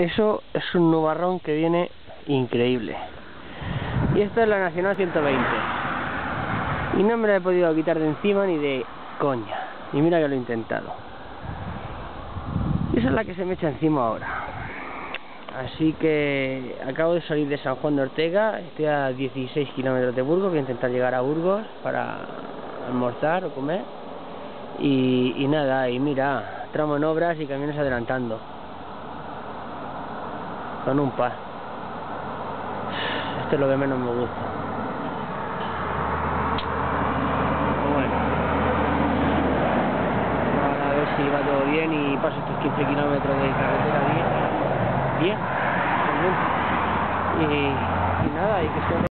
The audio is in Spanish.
Eso es un nubarrón que viene increíble. Y esta es la Nacional 120. Y no me la he podido quitar de encima ni de coña. Y mira que lo he intentado. Y esa es la que se me echa encima ahora. Así que acabo de salir de San Juan de Ortega. Estoy a 16 kilómetros de Burgos. Voy a intentar llegar a Burgos para almorzar o comer. Y nada, y mira, tramo en obras y camiones adelantando. Con un par. Esto es lo que menos me gusta. Bueno, ahora a ver si va todo bien y paso estos 15 kilómetros de carretera bien. Y nada, y que sea